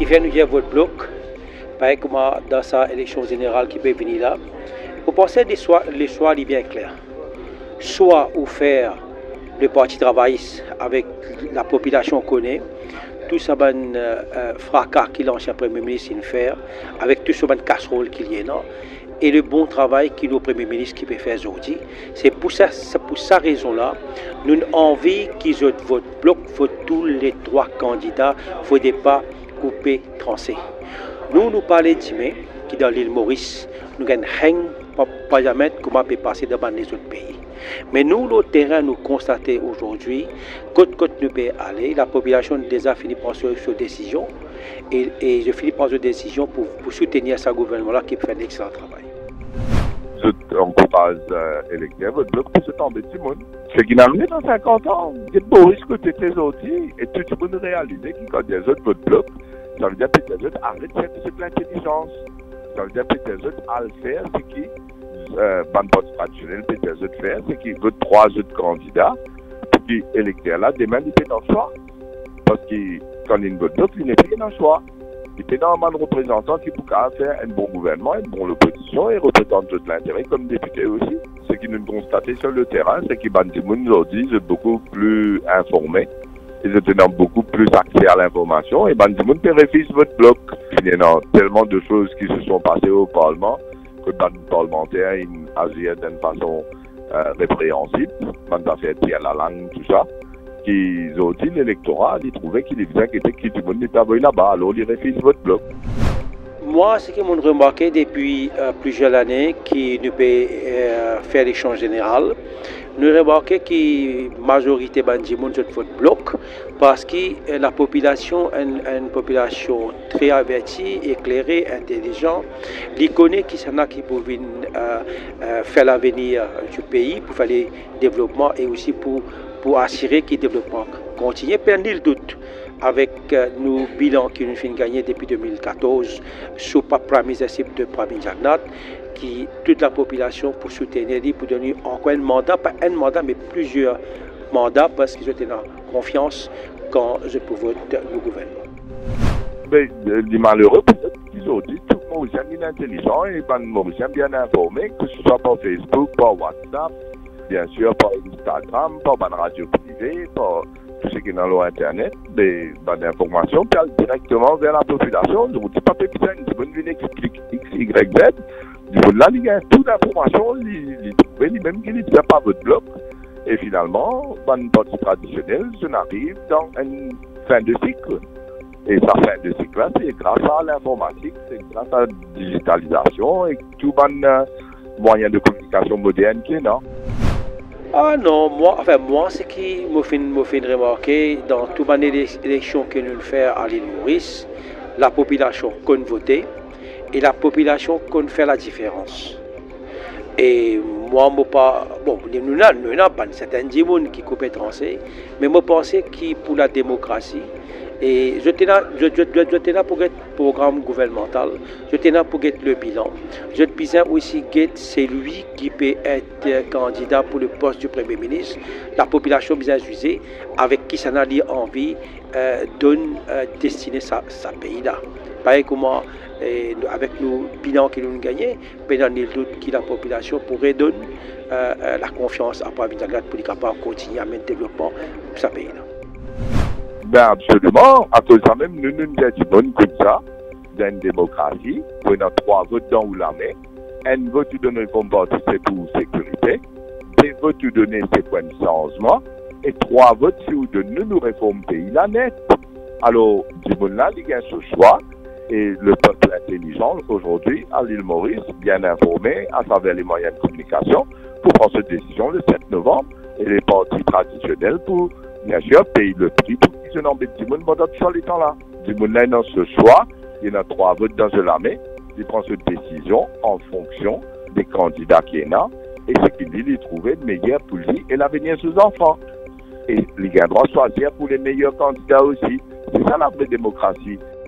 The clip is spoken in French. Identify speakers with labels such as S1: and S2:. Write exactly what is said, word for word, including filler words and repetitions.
S1: vient nous dire votre bloc, pareil comme dans sa élection générale qui peut venir là, vous pensez que les choix, les choix sont bien clairs. Soit ou faire le parti travailliste avec la population connaît, tout ce ben, euh, fracas que l'ancien Premier ministre vient faire, avec tout ce ben casserole qu'il y a là, et le bon travail que le Premier ministre qui peut faire aujourd'hui. C'est pour ça, c'est pour sa raison-là, nous avons envie qu'ils votent votre bloc, votent tous les trois candidats, il ne faudrait pas couper, trancher. Nous, nous parlons d'Imé, qui dans l'île Maurice, nous avons un parlement comment peut passer devant les autres pays. Mais nous, le terrain, nous constatons aujourd'hui, côte-côte nous peut aller, la population déjà fini par prendre cette décision, et, et je finis par cette décision pour, pour soutenir ce gouvernement-là qui fait un excellent travail.
S2: Je encourage euh, l'électeur, votre bloc pour se tomber du monde. Ce qui n'a rien dans cinquante ans, il y a de beaux risques côté tes outils, et tout le monde réalise que quand il y a d'autres votre bloc, ça veut dire que les autres arrêtent de faire de l'intelligence. Ça veut dire que les autres à le faire, c'est qui Euh, ban parti traditionnel peut être faire, c'est qu'il y a trois autres candidats, puis l'électeur là, demain il est dans le choix. Parce que quand il y a une bonne bloc, il n'est plus dans le choix. Il est dans un man représentant qui peut faire un bon gouvernement, une bonne opposition et représente tout l'intérêt comme député aussi. Ce qui nous constatons sur le terrain, c'est que Ban Ki-moon aujourd'hui est beaucoup plus informé. Ils étaient dans beaucoup plus accès à l'information et Ban Ki-moon vérifie votre bloc. Il y a tellement de choses qui se sont passées au Parlement que dans le parlementaire, il agit d'une façon euh, répréhensible, quand on fait tirer la langue, tout ça, qui ont dit l'électorat, ils trouvaient qu'il faisait que tout le monde était là-bas, alors ils refusent votre bloc.
S1: Moi, ce que j'ai remarqué depuis euh, plusieurs années, qui nous peut euh, faire l'échange général, nous avons remarqué que la majorité de votre bloc, parce que euh, la population est une, une population très avertie, éclairée, intelligente, ils connaissent qui sont là qui peuvent euh, euh, faire l'avenir du pays, pour faire le développement et aussi pour, pour assurer que le développement continue. Pas nul doute avec euh, nos bilans qui nous ont gagné depuis deux mille quatorze sous la promise de Pravin Jagnnath, qui toute la population pour soutenir, pour donner encore un mandat, pas un mandat, mais plusieurs mandats, parce qu'ils étaient dans confiance quand je peux voter le gouvernement.
S2: Mais les malheureux, peut-être qu'ils ont dit tout le Mauricien est intelligent et les Mauriciens bien informés, que ce soit par Facebook, par WhatsApp, bien sûr par Instagram, par la radio privée, par tout ce qui est dans l'Internet, des informations, puis directement vers la population. Je vous dis pas besoin de bonne vie explique X, Y, Z. Du coup, là, il y a toute l'information, il trouve lui-même qu'il ne tient pas votre bloc. Et finalement, dans une partie traditionnelle, on arrive dans une fin de cycle. Et sa fin de cycle, c'est grâce à l'informatique, c'est grâce à la digitalisation et tout bon euh, moyen de communication moderne qui est là.
S1: Ah non, moi, enfin, moi, ce qui me fait, me fait remarquer dans toute les élections que nous faisons à l'île Maurice, la population compte voter et la population compte faire la différence. Et moi, je pas, bon, nous n'avons pas certains gens qui coupent trancher, mais je pense que pour la démocratie, et je tenais, je, je, je, je tenais pour être programme gouvernemental, je tenais pour être le bilan. Je tenais aussi être celui qui peut être candidat pour le poste du Premier ministre. La population bien jugée, avec qui ça n'a pas envie, euh, donne euh, destiner sa, sa pays-là. Pareil comme moi, et avec nos bilans que nous avons gagnés, pendant le doute que la population pourrait donner euh, euh, la confiance à Pravin Jagnnath pour être capable de continuer à mener le développement pour ce pays-là.
S2: Ben absolument, à cause de ça même, nous nous disons comme ça, dans une démocratie, où on a trois votes dans ou la main, un vote donné comme parti c'est pour sécurité, deux votes donné c'est pour un changement, et trois votes si vous donnez nous réforme pays la net. Alors, du monde là, il y a ce choix, et le peuple intelligent aujourd'hui, à l'île Maurice, bien informé à travers les moyens de communication, pour prendre cette décision le sept novembre, et les partis traditionnels pour bien sûr, payer le prix pour qu'ils n'ont pas de monde pendant tout ce temps-là. Du monde là, dans ce choix, il y en a trois votes dans ce lamé, il prend cette décision en fonction des candidats qu'il y en a, et ce qu'il dit, il trouver le meilleur pour lui et l'avenir de ses enfants. Et il a le droit de choisir pour les meilleurs candidats aussi. C'est ça la vraie démocratie.